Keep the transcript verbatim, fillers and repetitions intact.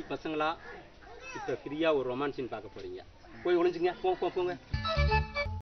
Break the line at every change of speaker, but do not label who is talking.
பசங்களா இப்போ ஃப்ரீயாக ஒரு ரொமான்ஸ் சீன் பார்க்க போகிறீங்க. போய் ஒளிஞ்சுங்க. போ போ போங்க